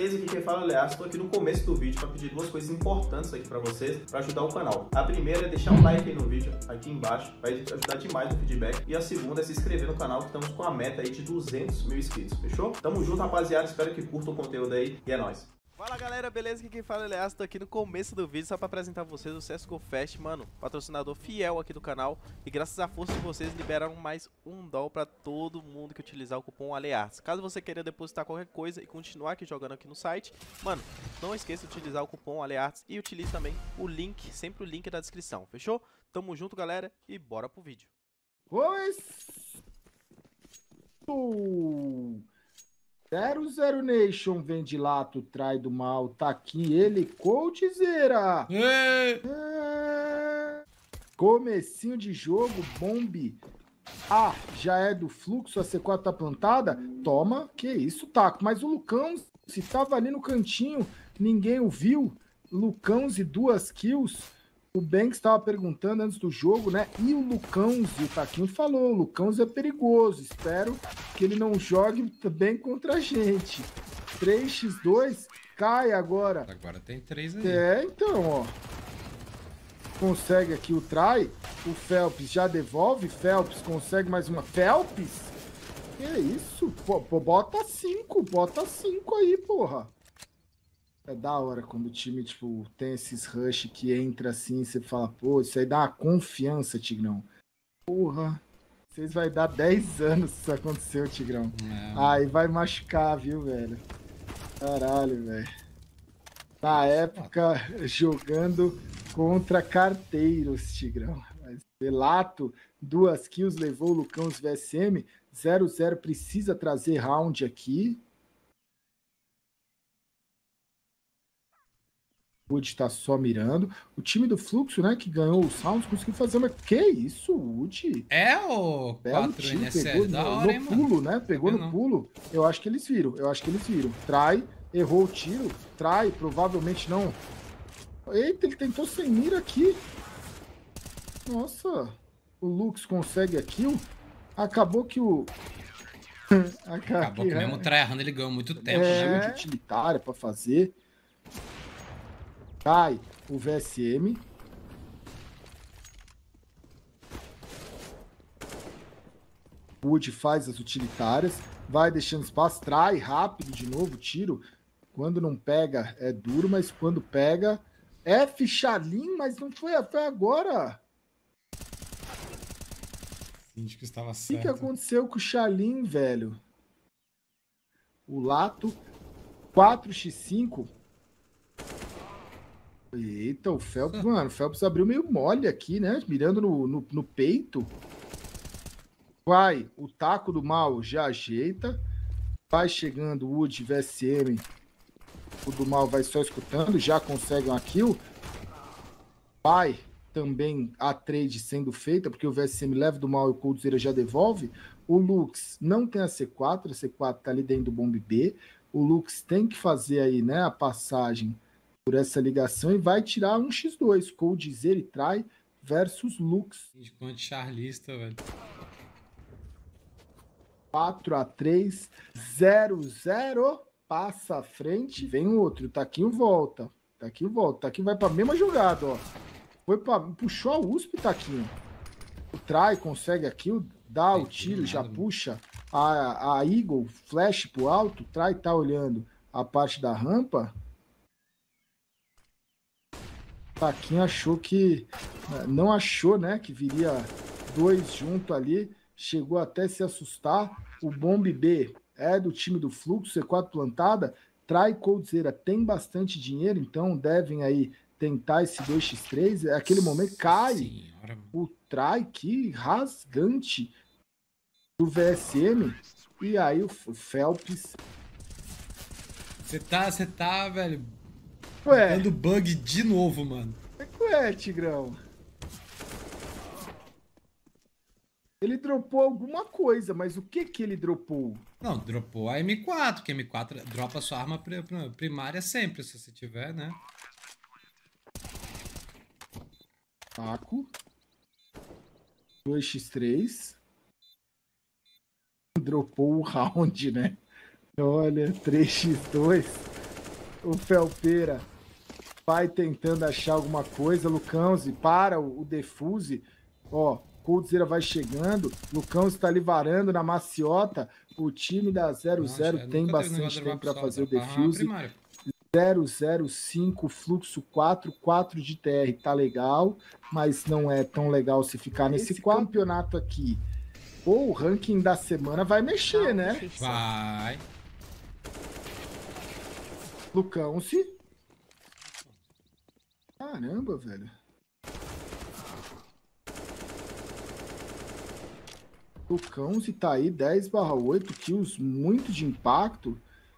beleza? Aqui quem fala é o Lear. Estou aqui no começo do vídeo para pedir duas coisas importantes aqui para vocês, para ajudar o canal. A primeira é deixar um like aí no vídeo, aqui embaixo, vai ajudar demais no feedback. E a segunda é se inscrever no canal, que estamos com a meta aí de 200 mil inscritos, fechou? Tamo junto, rapaziada, espero que curtam o conteúdo aí e é nóis. Fala galera, beleza? Aqui quem fala é o Leas, tô aqui no começo do vídeo só pra apresentar vocês o CSGO Fest, mano, patrocinador fiel aqui do canal. E graças à força de vocês liberaram mais $1 pra todo mundo que utilizar o cupom ALEARTS. Caso você queira depositar qualquer coisa e continuar aqui jogando aqui no site, mano, não esqueça de utilizar o cupom ALEARTS e utilize também o link, sempre o link da descrição, fechou? Tamo junto galera e bora pro vídeo. Pois... 00 Nation vem de lato, trai do mal, tá aqui ele, Coldzera. Comecinho de jogo, bombe. Ah, já é do fluxo, a C4 tá plantada? Toma, que isso, taco. Mas o Lucão, se tava ali no cantinho, ninguém o viu. Lucãozi, 2 kills. O Banks estava perguntando antes do jogo, né? E o Lucãozi, o Taquinho falou, o Lucãozi é perigoso. Espero que ele não jogue bem contra a gente. 3x2, cai agora. Agora tem 3 aí. É, então, ó. Consegue aqui o try. O Phelps já devolve. Phelps consegue mais uma. Phelps? Que isso? Pô, bota 5 aí, porra. É da hora quando o time, tipo, tem esses rush que entra assim e você fala, pô, isso aí dá uma confiança, Tigrão. Porra, vocês vai dar 10 anos se isso aconteceu, Tigrão. Aí vai machucar, viu, velho? Caralho, velho. Na época, jogando contra carteiros, Tigrão. Mas Belato, 2 kills, levou o Lucão os VSM. 0-0 precisa trazer round aqui. O Wood tá só mirando. O time do Fluxo, né, que ganhou os rounds, conseguiu fazer uma... Que isso, Wood? É o 4NSL pegou da no, hora, hein, no mano? pulo, né? Pegou no pulo. Eu acho que eles viram. Trai, errou o tiro. Trai, provavelmente não. Eita, ele tentou sem mira aqui. Nossa. O Lux consegue a kill. Acabou que o... Acabou que mesmo tryhard ele ganhou muito tempo. É, utilitária pra fazer. Cai o VSM. Wood faz as utilitárias. Vai deixando espaço. Trai rápido de novo. Tiro. Quando não pega é duro, mas quando pega... F Chalim, mas não foi agora. Acho que estava O certo. que aconteceu com o Chalim, velho? O Lato. 4x5. Eita, o Phelps, mano, o Phelps abriu meio mole aqui, né? Mirando no peito. Vai, o taco do mal já ajeita. Vai chegando o Wood VSM. O do mal vai só escutando, já consegue uma kill. Vai também a trade sendo feita, porque o VSM leva do mal e o Coldzera já devolve. O Lux não tem a C4 tá ali dentro do bombe B. O Lux tem que fazer aí, né, a passagem por essa ligação e vai tirar um x2, Coldzera e Trai versus Lux. Enquanto charlista, velho. 4x3, 0-0, passa à frente, vem o outro, o Taquinho volta, Taquinho vai pra mesma jogada, ó. Puxou a USP, Taquinho. O Trai consegue aqui, dá o tiro, já puxa a Eagle, flash pro alto, o Trai tá olhando a parte da rampa. Taquinho achou que... Não achou, né? Que viria 2 junto ali. Chegou até se assustar. O bombe B é do time do Fluxo. C4 plantada. Trai Coldzera tem bastante dinheiro. Então devem aí tentar esse 2x3. É aquele momento cai. Senhora. O Trai, que rasgante do VSM. E aí o Phelps... Você tá, velho... Ué. Dando bug de novo, mano. Ué, Tigrão. Ele dropou alguma coisa, mas o que ele dropou? Não, dropou a M4, que a M4 dropa sua arma primária sempre, se você tiver, né? Taco. 2x3. Dropou o round, né? Olha, 3x2. O Felpeira vai tentando achar alguma coisa. Lucãozi para o Defuse. Ó, Coldzera vai chegando. Lucãozi tá ali varando na maciota. O time da 00 tem bastante tempo para fazer o defuse. 005, fluxo 4, 4 de TR. Tá legal, mas não é tão legal se ficar nesse campeonato aqui. Pô, o ranking da semana vai mexer, né? Vai. Lucãozi. Caramba, velho. Lucãozi tá aí, 10/8 kills, muito de impacto.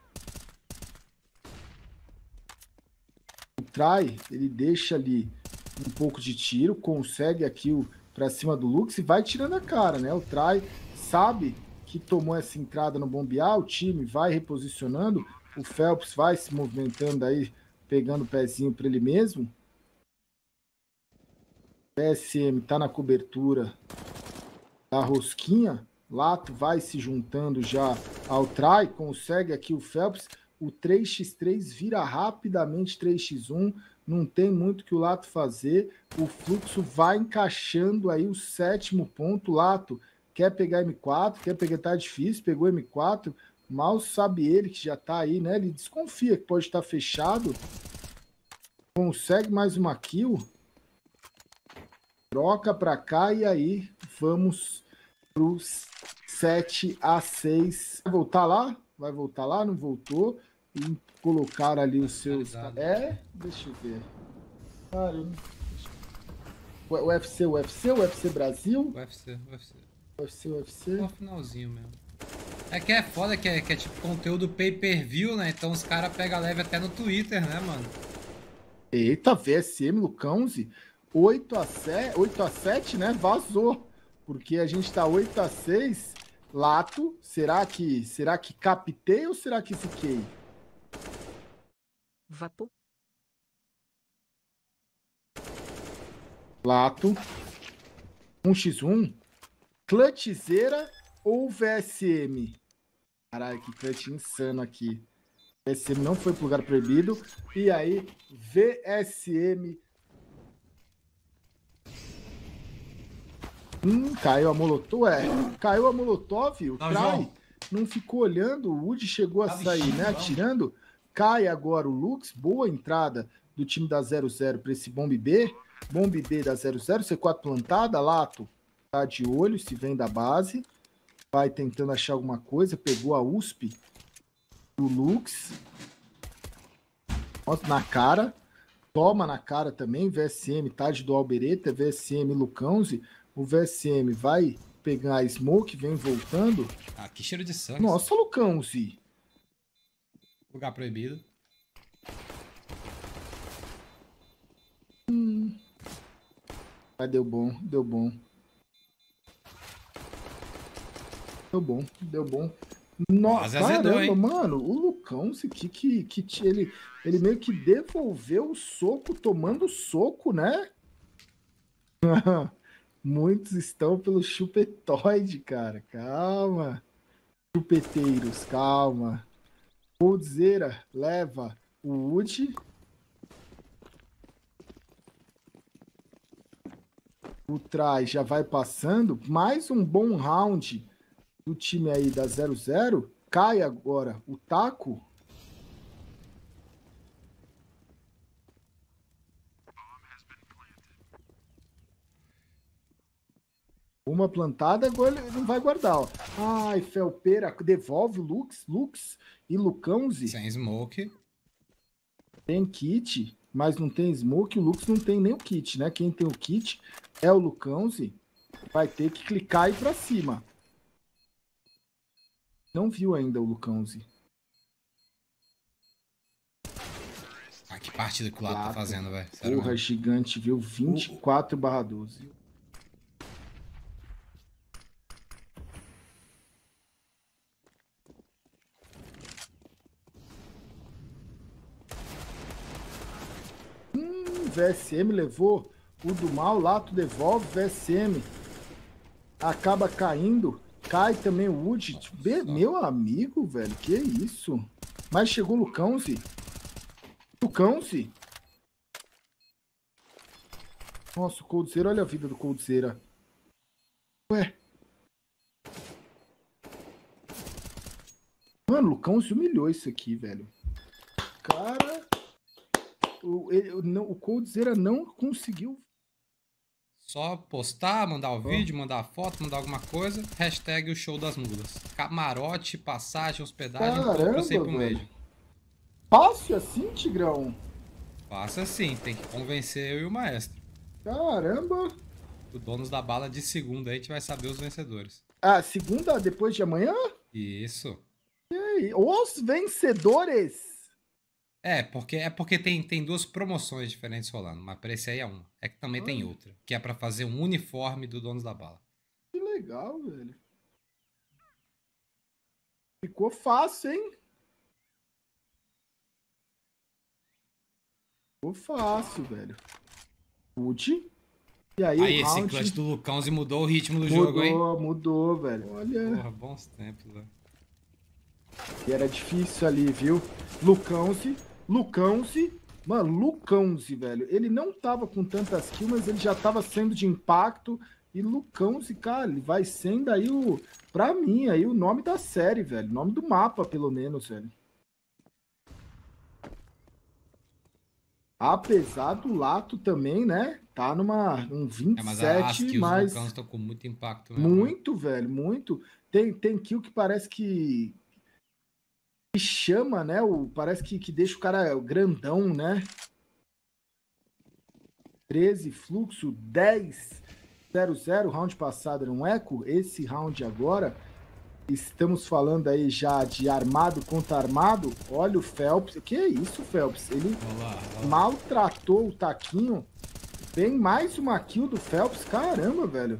O Try, ele deixa ali um pouco de tiro, consegue a kill pra cima do Lux e vai tirando a cara, né? O Try sabe que tomou essa entrada no bombear, o time vai reposicionando, o Phelps vai se movimentando aí, pegando o pezinho pra ele mesmo. PSM tá na cobertura da rosquinha. Lato vai se juntando já ao Try, consegue aqui o Phelps. O 3x3 vira rapidamente 3x1. Não tem muito que o Lato fazer. O fluxo vai encaixando aí o 7º ponto. Lato quer pegar M4, quer pegar, tá difícil, pegou M4. Mal sabe ele que já tá aí, né? Ele desconfia que pode estar fechado. Consegue mais uma kill. Troca para cá e aí vamos para os 7-6. Vai voltar lá? Vai voltar lá? Não voltou. E colocar ali os seus... deixa eu ver. Caramba. UFC Brasil? UFC. No finalzinho mesmo. É que é foda que é tipo conteúdo pay-per-view, né? Então os caras pegam leve até no Twitter, né, mano? Eita, VSM, Lucãozi. 8-7, né? Vazou. Porque a gente tá 8-6. Lato, será que captei ou será que fiquei? Vapor. Lato. 1x1. Clutchzeira ou VSM? Caralho, que clutch insano aqui. VSM não foi pro lugar proibido. E aí, VSM... caiu a Molotov, caiu a Molotov, o Try não ficou olhando, o Wood chegou a sair, né, atirando, cai agora o Lux, boa entrada do time da 00 para esse bombe B da 00, C4 plantada, Lato tá de olho, se vem da base, vai tentando achar alguma coisa, pegou a USP do Lux, na cara, toma na cara também, VSM tá de dual bereta, VSM Lucãozi. O VSM vai pegar a smoke, vem voltando. Ah, que cheiro de sangue. Nossa, Lucãozi. Lugar proibido. Mas deu bom. Nossa, caramba, mano. O Lucãozi, ele meio que devolveu o soco, tomando soco, né? Muitos estão pelo chupetoide, cara. Calma. Chupeteiros, calma. Coldzera leva o Wood. O Try já vai passando. Mais um bom round do time aí da 00. Cai agora o Taco. Uma plantada, agora ele não vai guardar, ó. Ai, Felpeira, devolve o Lux e Lucãozi. Sem smoke. Tem kit, mas não tem smoke. O Lux não tem nem o kit, né? Quem tem o kit é o Lucãozi. Vai ter que clicar e ir pra cima. Não viu ainda o Lucãozi. Ah, que partida que o Lato tá fazendo, velho. Porra, gigante, viu? 24/12. VSM levou o do mal, Lato devolve, VSM acaba caindo, cai também o Wood. Meu amigo, velho, que isso? Mas chegou o Lucãozi. O Cão-se. Nossa, o Coldzera, olha a vida do Coldzera. Ué. Mano, o Lucão se humilhou isso aqui, velho. Cara, o Coldzera não conseguiu. Só postar, mandar o vídeo, mandar a foto, mandar alguma coisa. Hashtag o show das mulas. Camarote, passagem, hospedagem, tudo pra você ir pro Major. Fácil assim, Tigrão? Passa assim, tem que convencer eu e o maestro. Caramba. O Donos da Bala de segunda aí a gente vai saber os vencedores. Ah, segunda depois de amanhã? Isso. E aí? Os vencedores? É porque tem duas promoções diferentes rolando, mas pra esse aí é uma. É que também tem outra, que é pra fazer um uniforme do Donos da Bala. Que legal, velho. Ficou fácil, hein? Ficou fácil, velho. Ult. E aí Aí o esse round... clutch do Lucãozi mudou o ritmo do jogo, hein? Mudou, velho. Olha. Porra, bons tempos, velho. E era difícil ali, viu? Lucãozi. Mano, Lucãozi, velho. Ele não tava com tantas kills, mas ele já tava sendo de impacto. E Lucãozi, cara, ele vai sendo aí o... Pra mim, aí o nome da série, velho. O nome do mapa, pelo menos, velho. Apesar do Lato também, né? Tá num 27, mas as kills mas... do Lucãozi estão com muito impacto mesmo. Muito, velho, muito. Tem kill que parece que chama, né? Parece que deixa o cara grandão, né? 13, fluxo, 10, 0-0, round passado era um eco. Esse round agora, estamos falando aí já de armado contra armado. Olha o Phelps. Que é isso, Phelps? Ele maltratou o Taquinho. Vem mais uma kill do Phelps. Caramba, velho.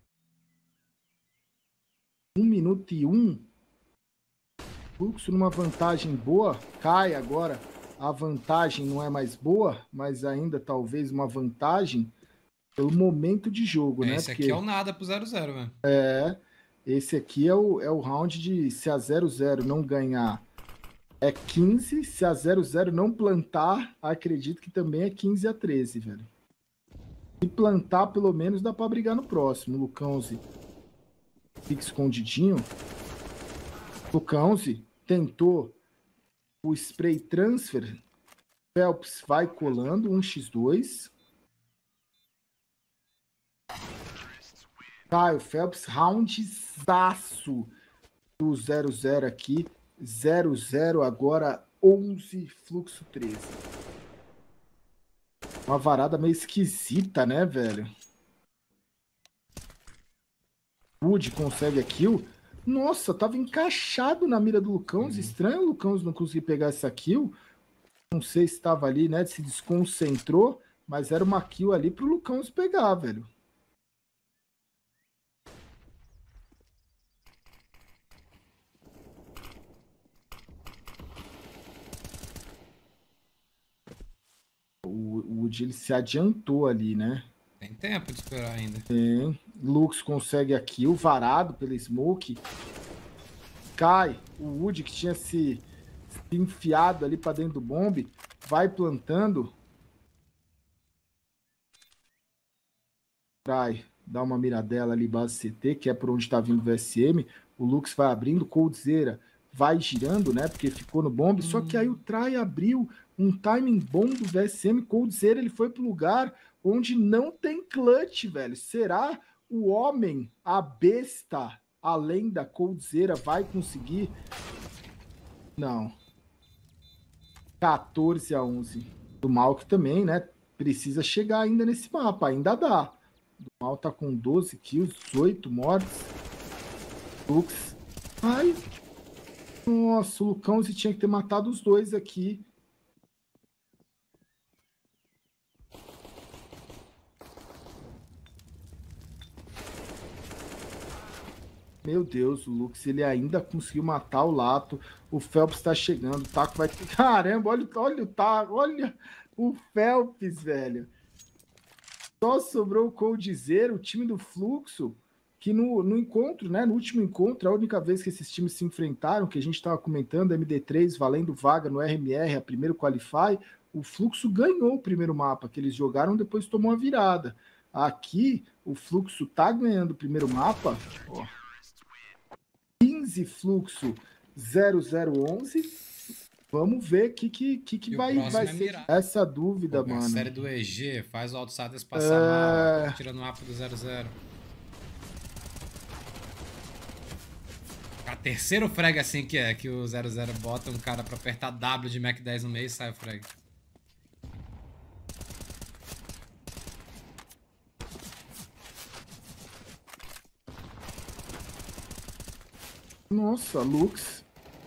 1 minuto e 1. Fluxo numa vantagem boa. Cai agora. A vantagem não é mais boa, mas ainda talvez uma vantagem pelo momento de jogo, né? Esse aqui é o nada pro 0-0, velho. Esse aqui é o round de se a 0-0 não ganhar é 15, se a 0-0 não plantar, acredito que também é 15-13, velho. Se plantar, pelo menos dá pra brigar no próximo. Lucãozi fica escondidinho. Lucãozi tentou o spray transfer. Phelps vai colando, 1x2. Caio Phelps, roundzaço do 0-0 aqui. 0-0, agora 11, fluxo 13. Uma varada meio esquisita, né, velho? Wood consegue a kill. Nossa, tava encaixado na mira do Lucãozi. Estranho o Lucãozi não conseguir pegar essa kill. Não sei se estava ali, né? Se desconcentrou, mas era uma kill ali pro Lucãozi pegar, velho. O Wood, ele se adiantou ali, né? Tem tempo de esperar ainda. Tem. Lux consegue a kill, varado pela Smoke. Cai. O Wood, que tinha se enfiado ali pra dentro do bombe, vai plantando. Vai dar uma miradela ali, base CT, que é por onde tá vindo o VSM. O Lux vai abrindo, Coldzera vai girando, né? Porque ficou no bombe. Só que aí o Try abriu um timing bom do VSM. Coldzera, ele foi pro lugar onde não tem clutch, velho. Será o homem, a besta, além da Coldzera, vai conseguir? Não. 14-11. Do Malk também, né? Precisa chegar ainda nesse mapa. Ainda dá. O Mal tá com 12 kills, 18 mortes. Lux. Ai. Nossa, o Lucãozi tinha que ter matado os dois aqui. Meu Deus, o Lux, ele ainda conseguiu matar o Lato. O Phelps tá chegando. O Taco vai... Caramba, olha o Taco. Olha o Phelps, velho. Só sobrou o Coldzera, o time do Fluxo. que no encontro, né? No último encontro, a única vez que esses times se enfrentaram, que a gente estava comentando, MD3 valendo vaga no RMR, a primeiro Qualify, o Fluxo ganhou o primeiro mapa que eles jogaram, depois tomou a virada. Aqui, o Fluxo tá ganhando o primeiro mapa, ó, 15 Fluxo 0011. Vamos ver o que vai ser essa dúvida, mano. A série do EG faz o Outsiders passar mal, tirando o mapa do 00. A terceiro frag assim que o 00 bota um cara pra apertar W de Mac 10 no meio e sai o frag. Nossa, Lux.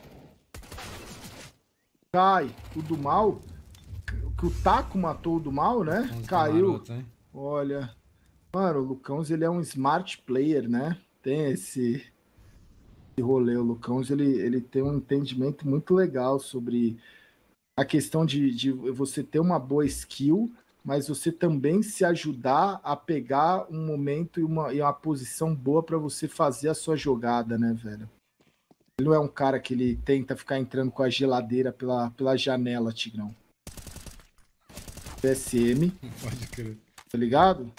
Cai o do mal. Que o Taco matou o do mal, né? Caiu. Maroto, olha. Mano, o Lucãos, ele é um smart player, né? Tem esse rolê. O Lucãos, ele tem um entendimento muito legal sobre a questão de você ter uma boa skill, mas você também se ajudar a pegar um momento e uma posição boa para você fazer a sua jogada, né, velho? Ele não é um cara que ele tenta ficar entrando com a geladeira pela janela, Tigrão. PSM. Pode crer. Tá ligado?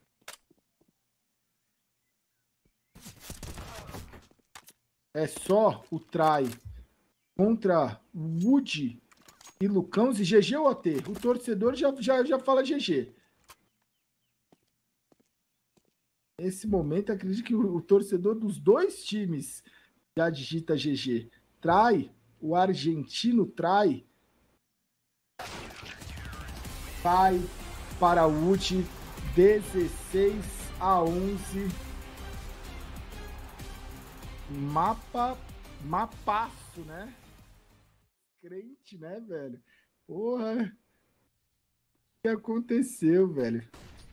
É só o try contra Wood e Lucãos e GG ou AT? O torcedor já fala GG. Nesse momento, acredito que o torcedor dos dois times já digita GG. Trai, o argentino trai. Vai para o Wood 16-11. Mapaço, né? Crente, né, velho? Porra. O que aconteceu, velho?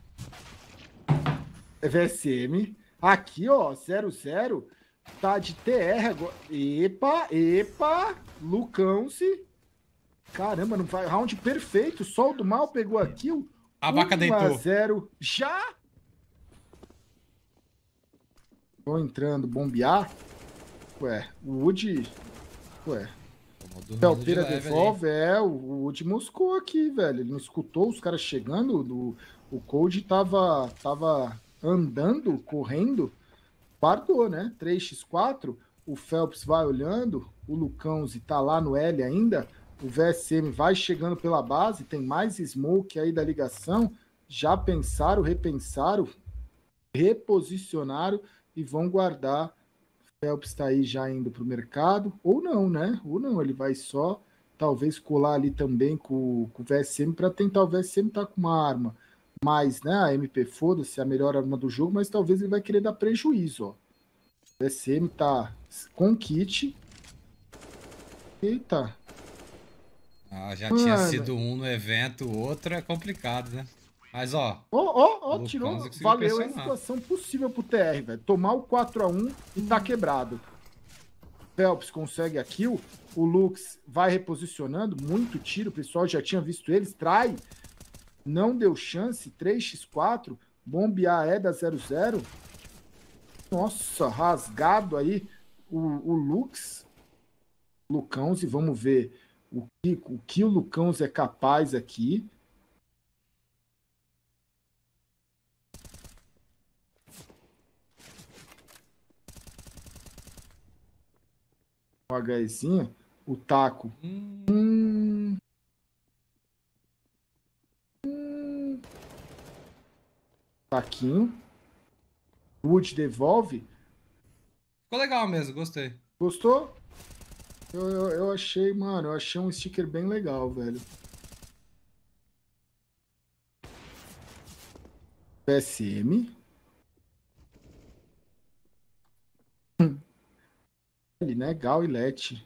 VSM. Aqui, ó, 0-0. Tá de TR agora. Epa. Lucão-se. Caramba, não vai. Round perfeito. Sol do mal pegou a kill. A vaca deitou. 1-0. Já? Tô entrando. Bombear. Ué, o Wood. Ué. Felpeira devolve. O Wood moscou aqui, velho. Ele não escutou os caras chegando. O Cold tava andando, correndo. Guardou, né? 3x4. O Phelps vai olhando. O Lucãozi tá lá no L ainda. O VSM vai chegando pela base. Tem mais smoke aí da ligação. Já pensaram, repensaram, reposicionaram e vão guardar. O Phelps tá aí já indo pro mercado. Ou não, né? Ou não. Ele vai só talvez colar ali também com o VSM para tentar o VSM tá com uma arma. Mais, né? A MP foda-se, a melhor arma do jogo, mas talvez ele vai querer dar prejuízo, ó. O SM tá com kit. Eita. Já tinha sido um no evento, o outro é complicado, né? Mas, ó. Tirou. Valeu a situação possível pro TR, velho. Tomar o 4x1 e tá quebrado. Phelps consegue a kill. O Lux vai reposicionando. Muito tiro, o pessoal já tinha visto eles. Trai. Não deu chance, 3x4, bombear da 00. Nossa, rasgado aí o Lux. Lucãozi, vamos ver o que o Lucãozi é capaz aqui. O HSinho, o taco. Taquinho. Wood devolve. Ficou legal mesmo, gostei. Gostou? Eu achei, mano, eu achei um sticker bem legal, velho. PSM. Né? Gal e Let.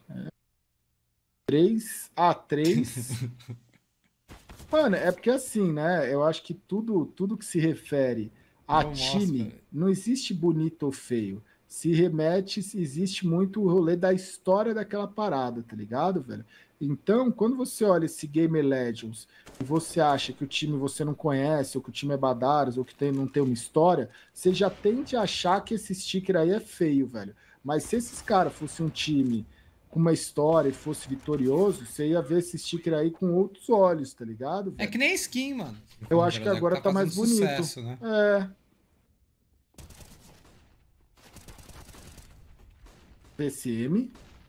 3-3. Mano, é porque assim, né? Eu acho que tudo que se refere a time, não existe bonito ou feio. Se remete, existe muito o rolê da história daquela parada, tá ligado, velho? Então, quando você olha esse Gamer Legends e você acha que o time você não conhece, ou que o time é Badaros, ou que não tem uma história, você já tende a achar que esse sticker aí é feio, velho. Mas se esses caras fossem um time com uma história e fosse vitorioso, você ia ver esse sticker aí com outros olhos, tá ligado, velho? É que nem skin, mano. Eu acho que agora tá mais bonito. Sucesso, né? É. PCM.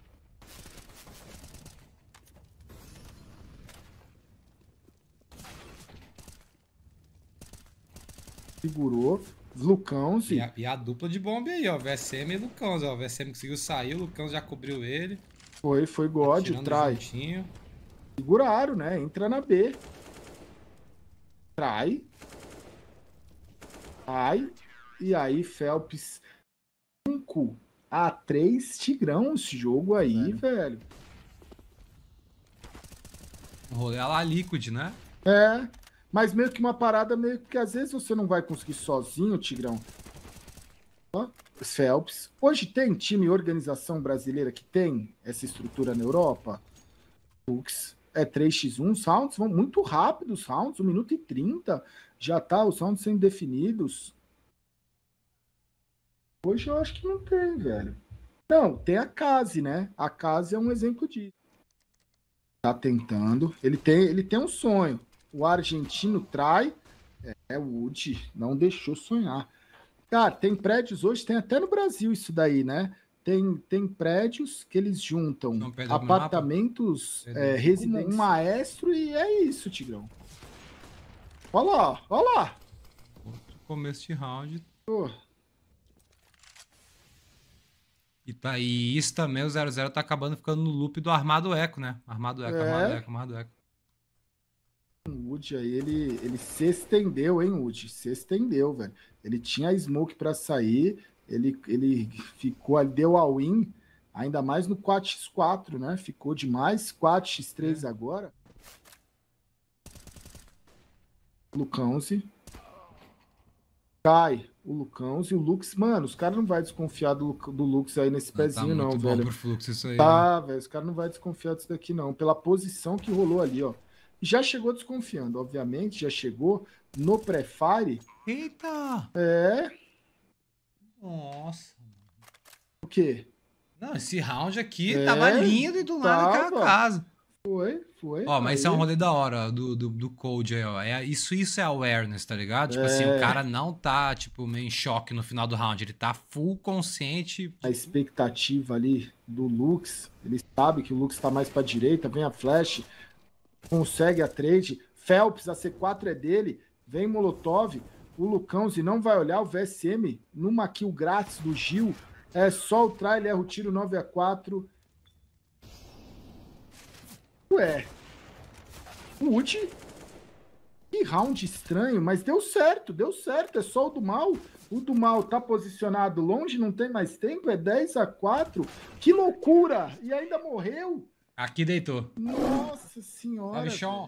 Segurou. Lucãos. E a dupla de bomba aí, ó. VSM e Lucãos, ó. O VSM conseguiu sair, o Lucãos já cobriu ele. Foi God, tá trai. Juntinho. Seguraram, né? Entra na B. Trai. Ai. E aí, Phelps 5-3. Tigrão esse jogo aí, velho. O rolê é lá Liquid, né? É. Mas meio que uma parada, meio que às vezes você não vai conseguir sozinho, Tigrão. Ó, Phelps. Hoje tem time e organização brasileira que tem essa estrutura na Europa. Lux é 3x1. Os rounds vão muito rápido, os rounds. 1 minuto e 30. Já tá os rounds sendo definidos. Hoje eu acho que não tem, velho. Não, tem a Case, né? A Case é um exemplo disso. Tá tentando. Ele tem um sonho. O argentino trai. É, o Wood não deixou sonhar. Cara, tem prédios hoje, tem até no Brasil isso daí, né? Tem prédios que eles juntam apartamentos, um maestro e é isso, Tigrão. Olha lá, olha lá. Outro começo de round. Oh. E isso também, o 0-0 tá acabando ficando no loop do Armado Eco, né? Armado Eco, Armado Eco. O Wood aí, ele se estendeu, hein, Wood? Se estendeu, velho. Ele tinha a smoke pra sair, ele ficou ali, deu a win, ainda mais no 4x4, né? Ficou demais, 4x3 agora. Lucãozi. Cai o Lucãozi e o Lux. Mano, os caras não vão desconfiar do Lux aí nesse pezinho, não, velho. Bom pro fluxo isso aí, tá, velho, os caras não vão desconfiar disso daqui, não. Pela posição que rolou ali, ó. Já chegou desconfiando, obviamente, já chegou no pré-fire. Eita! É. Nossa. O quê? Não, esse round aqui tava lindo e do nada caiu a casa. Foi. Ó, mas isso é um rolê da hora do Code aí, ó. Isso é awareness, tá ligado? Tipo assim, o cara não tá, tipo, meio em choque no final do round. Ele tá full consciente. A expectativa ali do Lux, ele sabe que o Lux tá mais pra direita, vem a flash, consegue a trade. Phelps, a C4 é dele, vem Molotov, o Lucãozi não vai olhar, o VSM numa kill grátis do Gil. É só o try, ele erra o tiro 9-4. Ué. O Wood. Que round estranho, mas deu certo. É só o do mal. O do mal tá posicionado longe, não tem mais tempo, é 10-4. Que loucura! E ainda morreu. Aqui deitou. Nossa senhora. Chão.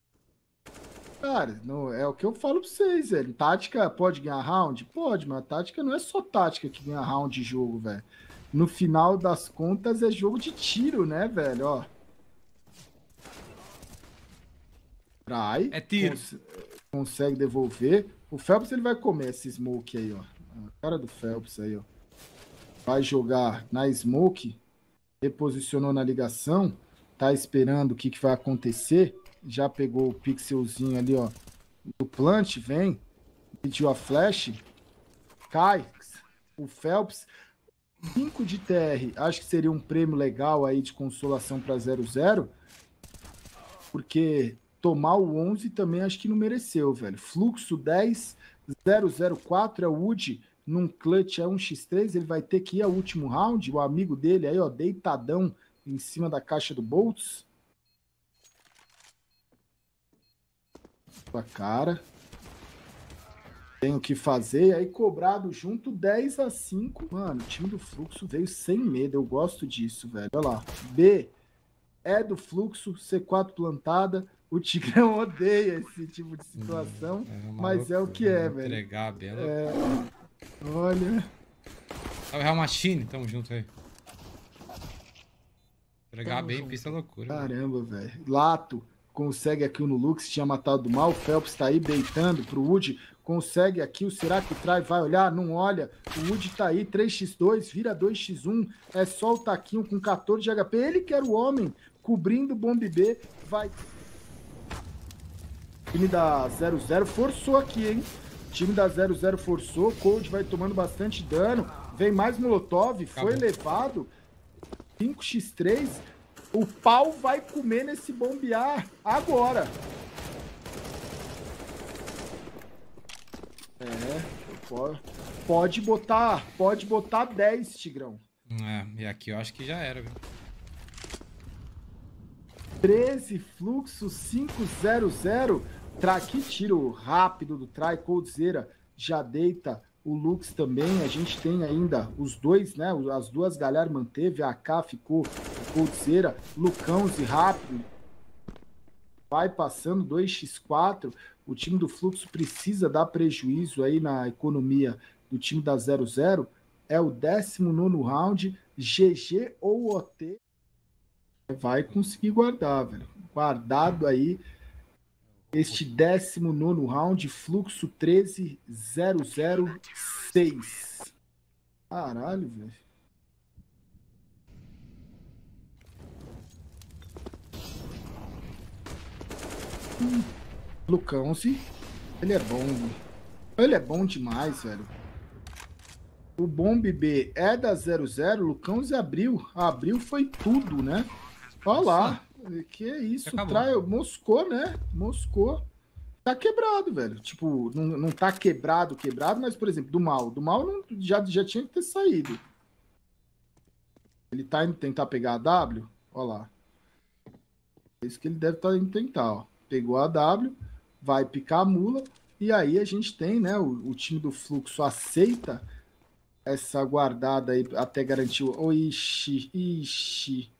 Cara, não, é o que eu falo pra vocês, velho. Tática pode ganhar round? Pode, mas a tática não é só tática que ganha round de jogo, velho. No final das contas é jogo de tiro, né, velho? Ó. Trai. É tiro. Consegue devolver. O Phelps, ele vai comer esse smoke aí, ó. A cara do Phelps aí, ó. Vai jogar na smoke. Reposicionou na ligação. Tá esperando o que vai acontecer. Já pegou o pixelzinho ali, ó. Do plant, vem. Pediu a flash. Cai. O Phelps. 5 de TR. Acho que seria um prêmio legal aí de consolação para 0-0. Porque tomar o 11 também acho que não mereceu, velho. Fluxo 10. 0-0-4 é o Wood. Num clutch é 1x3. Ele vai ter que ir ao último round. O amigo dele aí, ó. Deitadão em cima da caixa do Boltz. A cara. Tem o que fazer. Aí cobrado junto 10-5. Mano, o time do Fluxo veio sem medo. Eu gosto disso, velho. Olha lá. B é do Fluxo. C4 plantada. O Tigrão odeia esse tipo de situação. Mas é o que é, velho. Entregar a Bela. Olha. É o Real Machine. Tamo junto aí. Entregar bem, pista loucura. Caramba, velho. Lato consegue aqui no Lux, tinha matado do mal. O Phelps tá aí beitando pro Wood. Consegue aqui, o será que o Try vai olhar? Não olha. O Wood tá aí, 3x2, vira 2x1. É só o Taquinho com 14 de HP. Ele que era o homem, cobrindo o Bomb B. Vai. O time da 0-0 forçou aqui, hein? O time da 0-0 forçou. Cold vai tomando bastante dano. Vem mais Molotov, foi levado. 5x3. O pau vai comer nesse bombear agora. Pode botar 10, Tigrão. E aqui eu acho que já era, viu? 13, fluxo 5-0-0. Que tiro rápido do Try, Coldzera já deita o Lux também. A gente tem ainda os dois, né? As duas galera manteve, a AK ficou Coldzera, Lucãozi rápido. Vai passando 2x4. O time do Fluxo precisa dar prejuízo aí na economia do time da 0-0. É o 19º round. GG ou OT. Vai conseguir guardar, velho. Guardado aí. Este 19º round, Fluxo 13-0-0-6. Caralho, velho. Lucãozi, ele é bom. Ele é bom demais, velho. O Bomb B é da 0-0, Lucãozi abriu. Abriu foi tudo, né? Olha lá. Que é isso? Moscou, né? Moscou. Tá quebrado, velho. Tipo, não tá quebrado, mas, por exemplo, do mal. Do mal não, já tinha que ter saído. Ele tá indo tentar pegar a W? Olha lá. É isso que ele deve estar indo tentar, ó. Pegou a W, vai picar a mula, e aí a gente tem, né? O time do Fluxo aceita essa guardada aí até garantir o... Oh, ixi.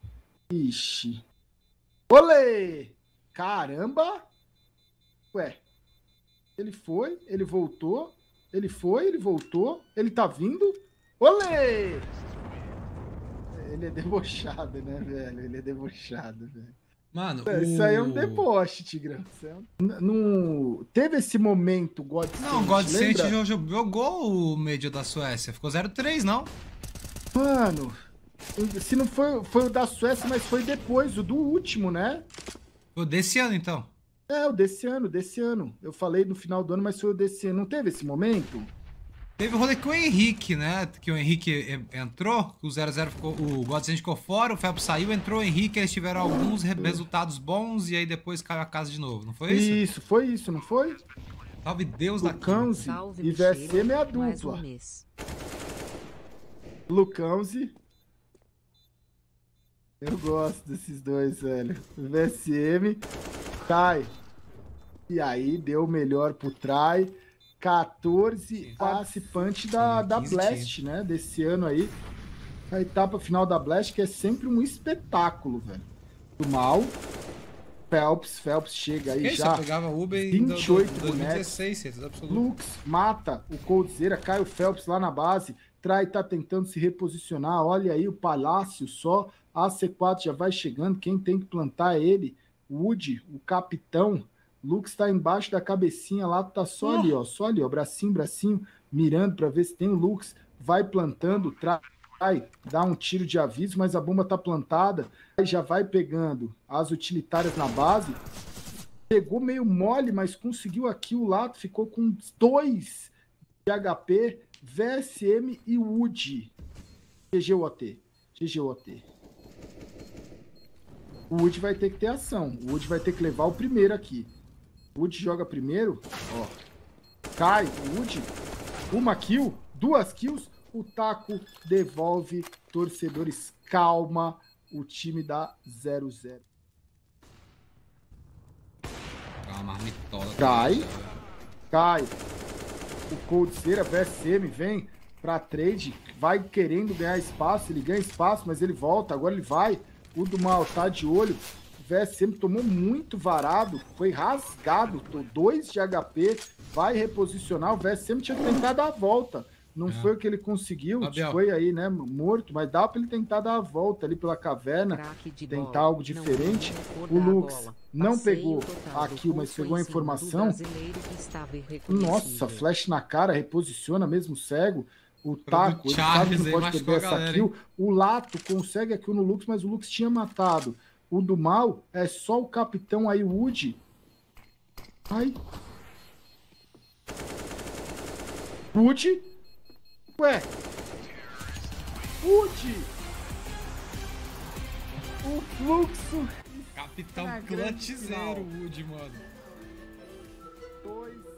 Olê! Caramba! Ué. Ele foi, ele voltou. Ele foi, ele voltou. Ele tá vindo. Olê! Ele é debochado, né, velho? Ele é debochado, velho. Mano, isso aí é um deboche, Tigrão. Não teve esse momento, Godsent. Não, Godsent jogou o Major da Suécia. Ficou 0-3, não? Mano, se não foi o da Suécia, mas foi depois, o do último, né? Foi desse ano, então? É, o desse ano. Eu falei no final do ano, mas foi o desse ano. Não teve esse momento? Teve o rolê com o Henrique, né? Que o Henrique entrou, o 0-0 ficou, o Godsend ficou fora, o Phelps saiu, entrou o Henrique, eles tiveram alguns resultados bons e aí depois caiu a casa de novo, não foi isso? Isso, foi isso, não foi? Salve Deus da Lucãozi e VSM é a dupla. Lucãozi. Eu gosto desses dois, velho. VSM, Try. E aí, deu o melhor pro Try. 14 participantes da Blast, né? Desse ano aí. A etapa final da Blast, que é sempre um espetáculo, velho. Do mal. Phelps chega aí já. Pegava Uber 28 2016, bonecos. Lux mata o Coldzera, cai o Phelps lá na base. Try tá tentando se reposicionar. Olha aí o Palácio só. A C4 já vai chegando. Quem tem que plantar é ele. Wood, o capitão. Lux tá embaixo da cabecinha lá, tá só ali, ó, bracinho, mirando pra ver se tem o Lux, vai plantando, dá um tiro de aviso, mas a bomba tá plantada, aí já vai pegando as utilitárias na base, pegou meio mole, mas conseguiu aqui o Lato, ficou com 2 de HP, VSM e Wood. GGOT. O Wood vai ter que ter ação, o Wood vai ter que levar o primeiro aqui. O Wood joga primeiro, ó. Cai o Wood. 1 kill, 2 kills. O Taco devolve. Torcedores, calma. O time da 0-0. Cai. O Coldzera, VSM, vem pra trade. Vai querendo ganhar espaço. Ele ganha espaço, mas ele volta. Agora ele vai. O do mal tá de olho. O VSM tomou muito varado, foi rasgado, 2 de HP, vai reposicionar, o VSM tinha que tentar dar a volta, Não foi o que ele conseguiu, Abel. foi aí, né, morto, mas dá pra ele tentar dar a volta ali pela caverna, tentar algo diferente. O Lux não pegou a kill, mas pegou a informação. Nossa, flash na cara, reposiciona mesmo cego. O Taco, ele sabe que não pode perder essa kill. O Lato consegue a kill no Lux, mas o Lux tinha matado. O do mal é só o capitão aí, o Woody. Ai. Woody? Ué. Woody. O fluxo. Capitão Na grande Clutch final. Zero, Woody, mano. 2